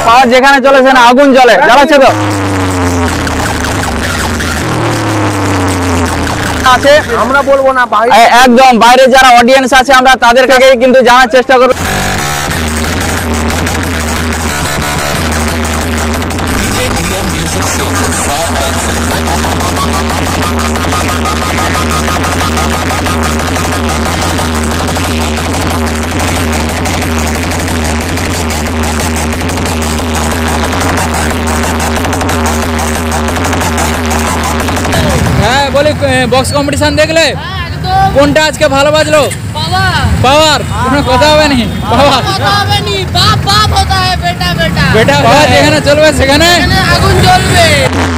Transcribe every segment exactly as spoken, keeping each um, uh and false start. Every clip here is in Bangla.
পাওয়ার যেখানে চলে সেখানে আগুন জ্বলে, জ্বালাচ্ছে তো আছে, আমরা বলবো না, একদম বাইরে যারা অডিয়েন্স আছে আমরা তাদের কাছে কিন্তু জানার চেষ্টা করব। হ্যাঁ বলি, বক্স কম্পিটিশন দেখলে কোনটা আজকে ভালো বাজলো? পাওয়ার। কোনো কথা হবে নি, পাওয়ার বেটা পাওয়ার যেখানে চলবে সেখানে আগুন জ্বলবে।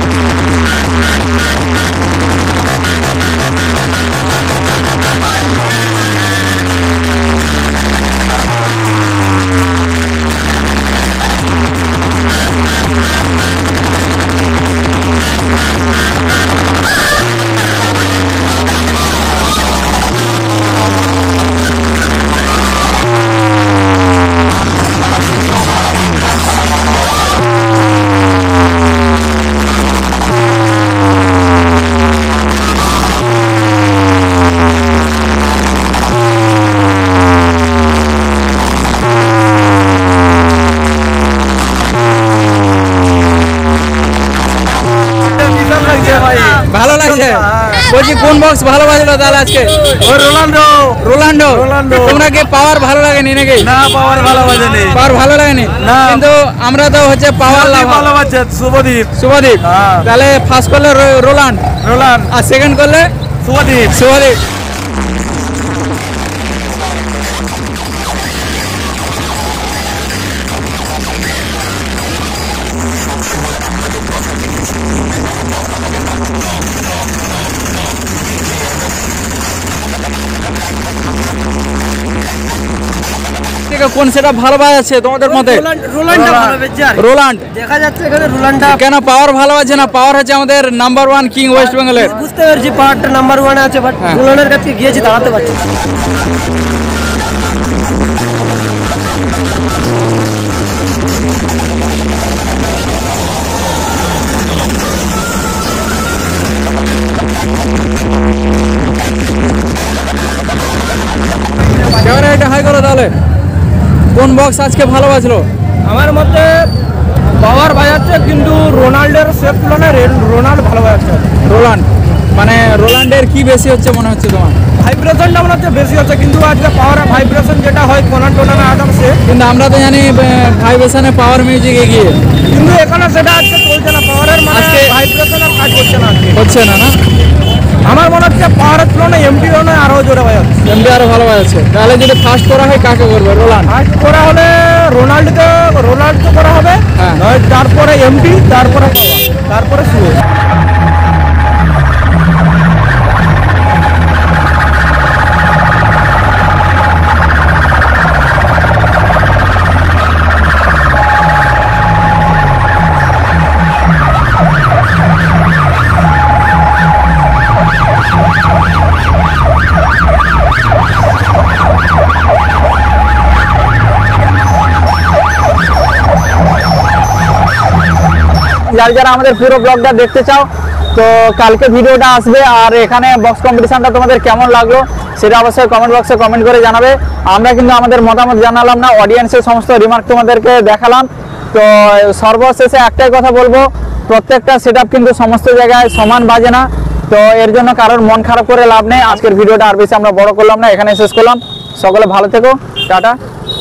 ভালো লাগছে। বলছি কোন বক্স ভালো বাজলো তাহলে আজকে? Ronaldo Ronaldo. রোনাল্ডো। তোমরা কি পাওয়ার ভালো লাগেনি নাকি? না, পাওয়ার ভালো বাজেনি। পাওয়ার ভালো লাগেনি, কিন্তু আমরা তো হচ্ছে পাওয়ার ভালো বাজছে। শুভদীপ। শুভদীপ। তাহলে ফার্স্ট করলে রোলান্ড রোলান্ড আর সেকেন্ড করলে শুভদীপ। শুভদীপ। কোন সেটা ভালো বাজাচ্ছে তোমাদের মতে? রোলান্ড দেখা যাচ্ছে এখানে রোলান্ডটা। কেন পাওয়ার ভালো আছে না? পাওয়ার হচ্ছে আমাদের নাম্বার ওয়ান কিং ওয়েস্ট বেঙ্গলের। বুঝতে পারছি পাওয়ারটা নাম্বার ওয়ানে আছে, বাট রোলান্ডের কাছে গিয়েছি দাঁড়াতে পারছি। ক্যামেরা এটা হাই করো তাহলে। কোন বক্স আজকে ভালো বাজলো? আমার মতে পাওয়ার বাজাচ্ছে, কিন্তু রোনাল্ডোর সেফ তুলনায় রোনাল্ড ভালো বাজাচ্ছে। রোলান্ড মানে রোলান্ডের কি বেশি হচ্ছে মনে হচ্ছে তোমার? ভাইব্রেশনটা মনে হচ্ছে বেশি হচ্ছে, কিন্তু আজকে পাওয়ার ভাইব্রেশন যেটা হয় কোনান টোনানে আদামসে, কিন্তু আমরা তো জানি ভাইব্রেশনে পাওয়ার মিউজিক এগিয়ে, কিন্তু এখানে সেটা আজকে চলছে না। পাওয়ারের মানে ভাইব্রেশন আর কাজ করছে না, হচ্ছে না না। আমার মনে হচ্ছে পাওয়ারের তুলনায় এমপি তুলনায় আরও জোরে বাজাচ্ছে। এমপি আরও ভালো বাজাচ্ছে। তাহলে যদি ফার্স্ট করা হয় কাকে করবে? রোলান্ড। ফার্স্ট করা হলে রোনাল্ডোকে রোনাল্ডো করা হবে, হ্যাঁ। তারপরে এমপি, তারপরে পাওয়ার, তারপরে শুরু। যারা যারা আমাদের পুরো ব্লগটা দেখতে চাও তো কালকে ভিডিওটা আসবে, আর এখানে বক্স কম্পিটিশনটা তোমাদের কেমন লাগলো সেটা অবশ্যই কমেন্ট বক্সে কমেন্ট করে জানাবে। আমরা কিন্তু আমাদের মতামত জানালাম না, অডিয়েন্সের সমস্ত রিমার্ক তোমাদেরকে দেখালাম। তো সর্বশেষে একটাই কথা বলবো, প্রত্যেকটা সেটআপ কিন্তু সমস্ত জায়গায় সমান বাজে না, তো এর জন্য কারোর মন খারাপ করে লাভ নেই। আজকের ভিডিওটা আর বেশি আমরা বড় করলাম না, এখানে শেষ করলাম। সকলে ভালো থেকো, টাটা।